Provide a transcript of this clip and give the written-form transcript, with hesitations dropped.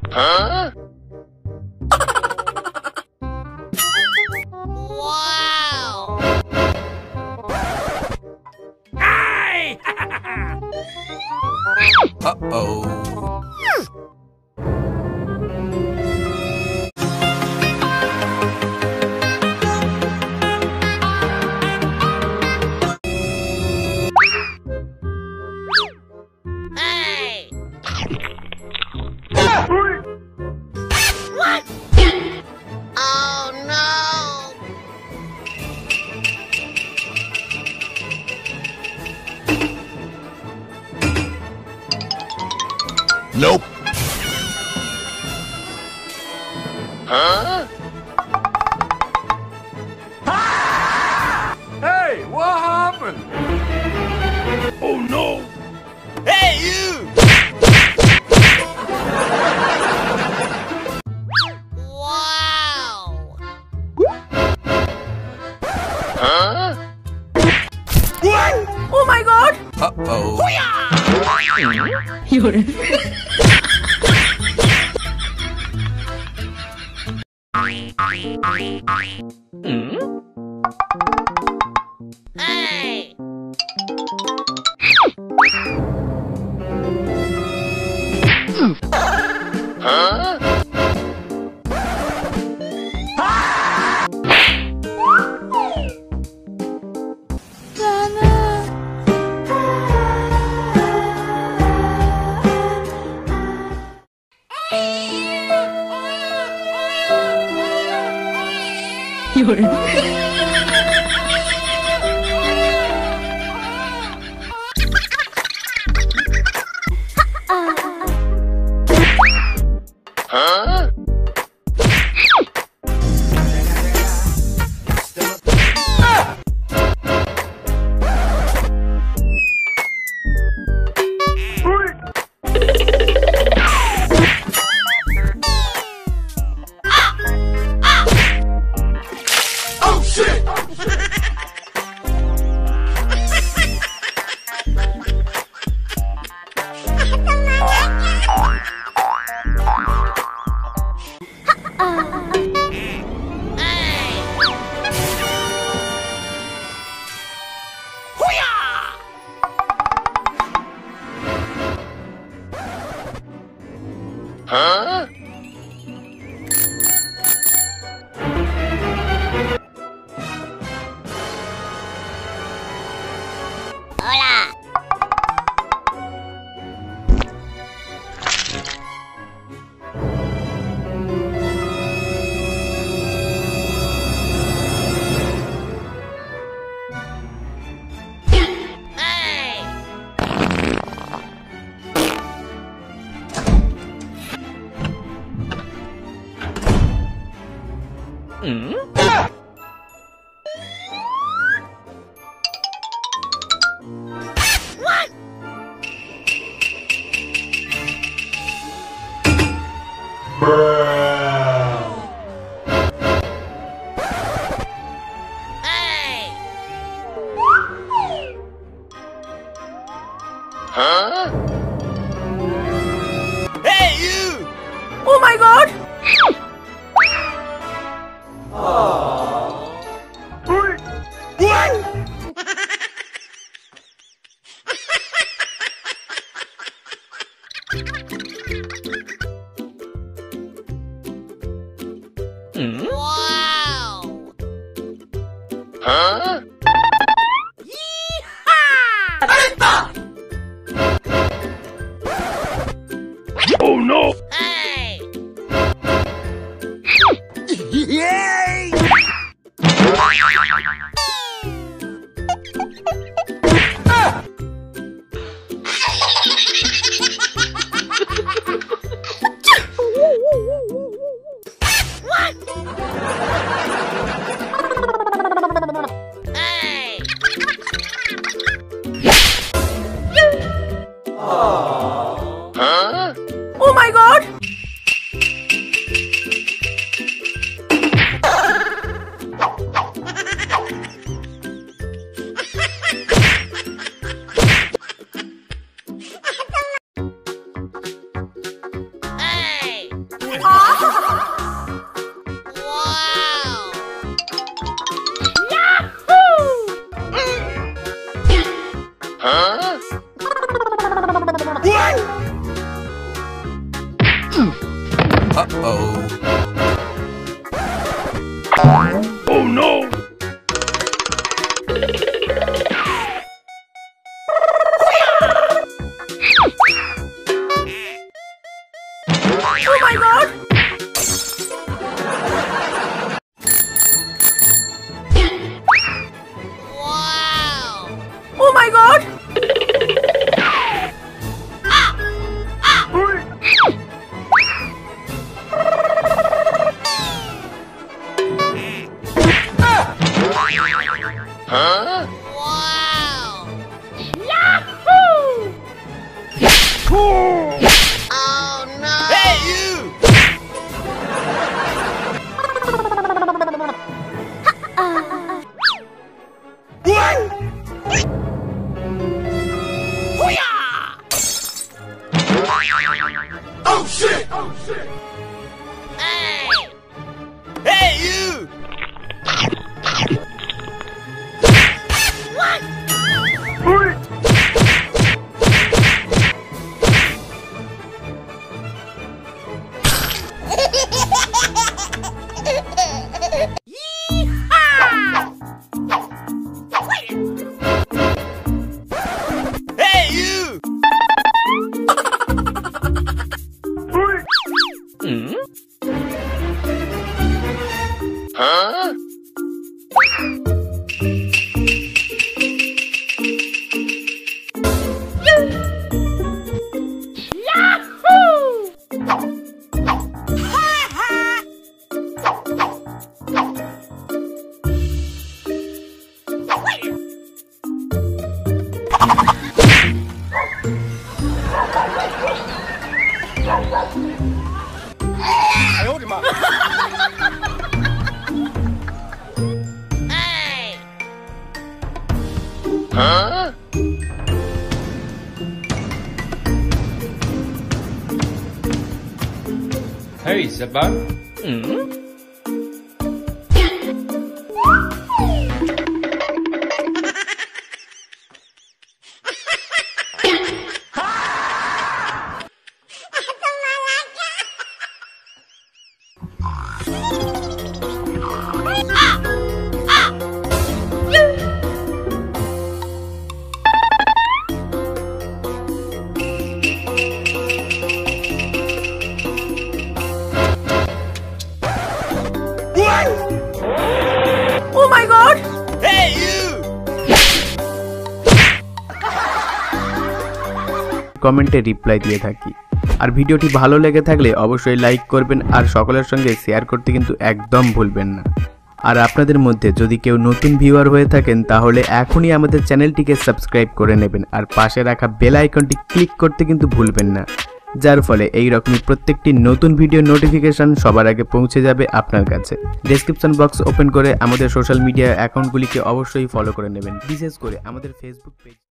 Huh? Wow! Hey! Uh-oh. Nope. Huh? Hey, what happened? Oh no! Hey, you! Wow! Huh? What? Oh my god! Uh-oh. You're Hey! Huh? You're Huh? Oh shit! Huh? Hola. Hey! What? Hey! Huh? Hey, you! Oh my god! Wow! Huh? Oh no! Hey! Yay! Oh no! Oh my god! Wow! Oh my god! Huh? Wow! Yahoo! Oh no! Hey, you! Oh shit! Oh shit! Hey! Hey, you! Hey, you! Huh? Hey! Huh? Hey, Sabah. Oh my god! Hey, you! কমেন্টে reply দিয়ে থাকি। আর ভিডিওটি ভালো লেগে থাকলে অবশ্যই like করবেন আর সকলের সঙ্গে শেয়ার করতে কিন্তু একদম ভুলবেন না। আর আপনাদের মধ্যে যদি কেউ নতুন ভিউয়ার হয়ে থাকেন তাহলে এখনই আমাদের চ্যানেলটিকে সাবস্ক্রাইব করে নেবেন আর পাশে রাখা বেল আইকনটি ক্লিক করতে কিন্তু ভুলবেন না, যার ফলে এই রকমই প্রত্যেকটি নতুন ভিডিও নোটিফিকেশন সবার আগে পৌঁছে যাবে আপনার কাছে। ডেসক্রিপশন বক্স ওপেন করে আমাদের সোশ্যাল মিডিয়া অ্যাকাউন্টগুলিকে অবশ্যই ফলো করে নেবেন, বিশেষ করে আমাদের ফেসবুক পেজ।